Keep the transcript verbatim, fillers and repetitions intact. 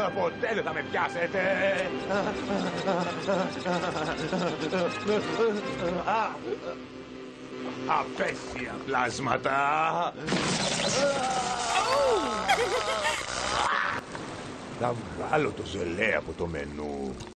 Ποτέ δεν θα με πιάσετε. Απέσια πλάσματα. Θα βγάλω το ζελέ από το μενού.